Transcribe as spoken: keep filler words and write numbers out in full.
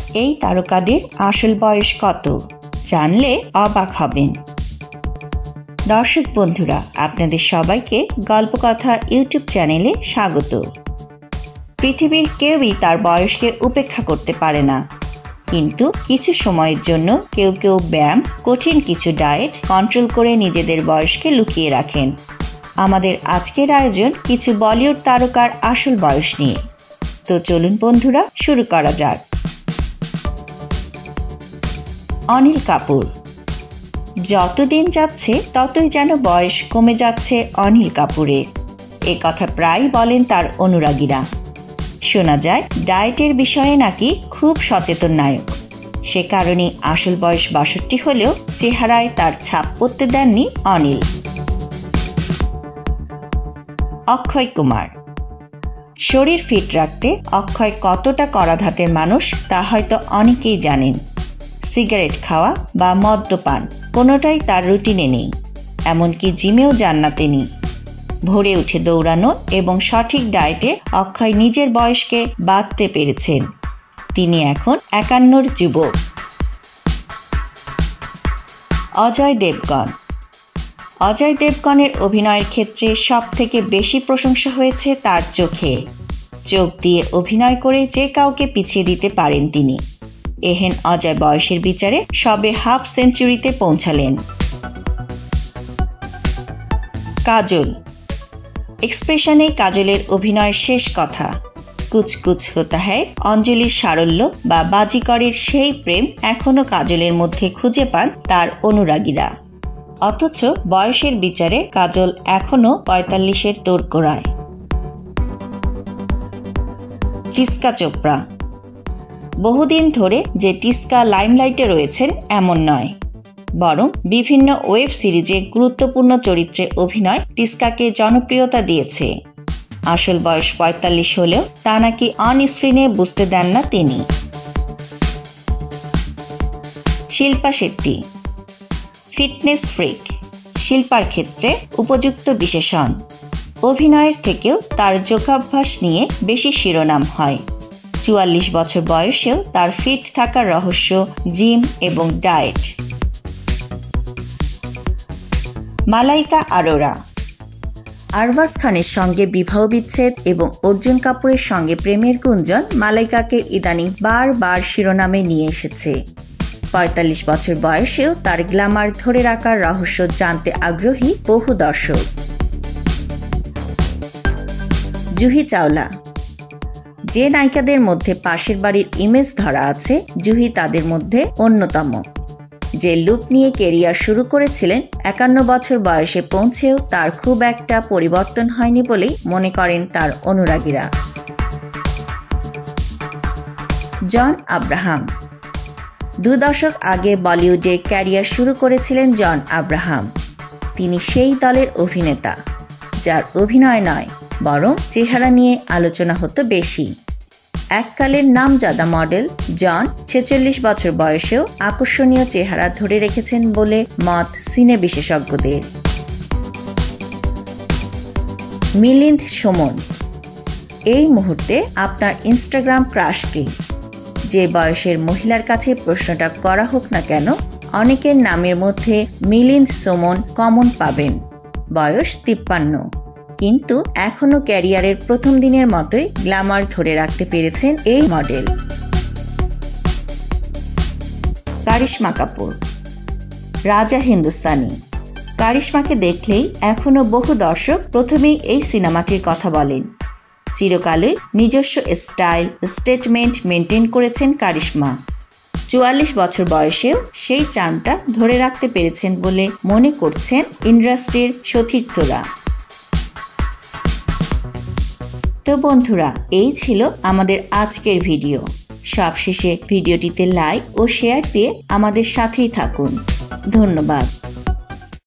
এই তারকাদের আসল বয়স কত জানলে অবাক হবেন। দর্শক বন্ধুরা, আপনাদের সবাইকে গল্পকথা ইউটিউব চ্যানেলে স্বাগত। পৃথিবীর কেউই তার বয়সকে উপেক্ষা করতে পারে না, কিন্তু কিছু সময়ের জন্য কেউ কেউ ব্যায়াম, কঠিন কিছু ডায়েট কন্ট্রোল করে নিজেদের বয়সকে লুকিয়ে রাখেন। আমাদের আজকের আয়োজন কিছু বলিউড তারকার আসল বয়স নিয়ে। তো চলুন বন্ধুরা, শুরু করা যাক। অনিল কাপুর। যতদিন যাচ্ছে ততই যেন বয়স কমে যাচ্ছে অনিল কাপুরের। এ কথা প্রায় বলেন তার অনুরাগীরা। শোনা যায় ডায়েটের বিষয়ে নাকি খুব সচেতন নায়ক। সে কারণে আসল বয়স বাষট্টি হলেও চেহারায় তার ছাপ পড়তে দেননি অনিল। অক্ষয় কুমার। শরীর ফিট রাখতে অক্ষয় কতটা কড়াধাতের মানুষ তা হয়তো অনেকেই জানেন। সিগারেট খাওয়া বা মদ্যপান কোনোটাই তার রুটিনে নেই, এমনকি জিমেও যান না তিনি। ভোরে উঠে দৌড়ানো এবং সঠিক ডায়েটে অক্ষয় নিজের বয়সকে বাঁধতে পেরেছেন। তিনি এখন একান্নর যুবক। অজয় দেবগন। অজয় দেবগনের অভিনয়ের ক্ষেত্রে সব থেকে বেশি প্রশংসা হয়েছে তার চোখে। চোখ দিয়ে অভিনয় করে যে কাউকে পিছিয়ে দিতে পারেন তিনি। এহেন অজয় বয়সের বিচারে সবে হাফ সেঞ্চুরিতে পৌঁছালেন। কাজল। এক্সপ্রেশনে কাজলের অভিনয়ের শেষ কথা। কুছ কুছ হোতা হ্যায়, অঞ্জলির সারল্য বা বাজিকরের সেই প্রেম এখনো কাজলের মধ্যে খুঁজে পান তার অনুরাগীরা। অথচ বয়সের বিচারে কাজল এখনো পঁয়তাল্লিশের তোড়গোড়ায়। টিস্কা চোপড়া। বহুদিন ধরে যে টিস্কা লাইমলাইটে রয়েছেন এমন নয়, বরং বিভিন্ন ওয়েব সিরিজে গুরুত্বপূর্ণ চরিত্রে অভিনয় টিস্কাকে জনপ্রিয়তা দিয়েছে। আসল বয়স পঁয়তাল্লিশ হলেও তা নাকি অন স্ক্রিনে বুঝতে দেন না তিনি। শিল্পা শেট্টি। ফিটনেস ফ্রিক, শিল্পার ক্ষেত্রে উপযুক্ত বিশেষণ। অভিনয়ের থেকেও তার যোগাভ্যাস নিয়ে বেশি শিরোনাম হয়। চুয়াল্লিশ বছর বয়সেও তার ফিট থাকার রহস্য জিম এবং ডায়েট। মালাইকা আরোরা। আরবাজ খানের সঙ্গে বিবাহ বিচ্ছেদ এবং অর্জুন কাপুরের সঙ্গে প্রেমের গুঞ্জন মালাইকাকে ইদানিং বারবার শিরোনামে নিয়ে এসেছে। পঁয়তাল্লিশ বছর বয়সেও তার গ্ল্যামার ধরে রাখার রহস্য জানতে আগ্রহী বহু দর্শক। জুহি চাওলা। যে নায়িকাদের মধ্যে পাশের বাড়ির ইমেজ ধরা আছে, জুহি তাদের মধ্যে অন্যতম। যে লুক নিয়ে কেরিয়ার শুরু করেছিলেন, একান্ন বছর বয়সে পৌঁছেও তার খুব একটা পরিবর্তন হয়নি বলেই মনে করেন তার অনুরাগীরা। জন আব্রাহাম। দু দশক আগে বলিউডে ক্যারিয়ার শুরু করেছিলেন জন আব্রাহাম। তিনি সেই দলের অভিনেতা যার অভিনয় নয়, বরং চেহারা নিয়ে আলোচনা হতো বেশি। এককালের নামজাদা মডেল জন ছেচল্লিশ বছর বয়সেও আকর্ষণীয় চেহারা ধরে রেখেছেন বলে মত সিনে বিশেষজ্ঞদের। মিলিন্দ সোমন। এই মুহূর্তে আপনার ইনস্টাগ্রাম ক্রাশ কি? যে বয়সের মহিলার কাছে প্রশ্নটা করা হোক না কেন, অনেকের নামের মধ্যে মিলিন্দ সোমন কমন পাবেন। বয়স তিপ্পান্ন, কিন্তু এখনো ক্যারিয়ারের প্রথম দিনের মতোই গ্ল্যামার ধরে রাখতে পেরেছেন এই মডেল। কারিশমা কাপুর। রাজা হিন্দুস্তানি। কারিশমাকে দেখলেই এখনো বহু দর্শক প্রথমেই এই সিনেমাটির কথা বলেন। চিরকালই নিজস্ব স্টাইল, স্টেটমেন্ট মেনটেন করেছেন কারিশমা। চুয়াল্লিশ বছর বয়সেও সেই চার্মটা ধরে রাখতে পেরেছেন বলে মনে করছেন ইন্ডাস্ট্রির সতীর্থরা। তো বন্ধুরা, এই ছিল আমাদের আজকের ভিডিও। সবশেষে ভিডিওটিতে লাইক ও শেয়ার দিয়ে আমাদের সাথেই থাকুন। ধন্যবাদ।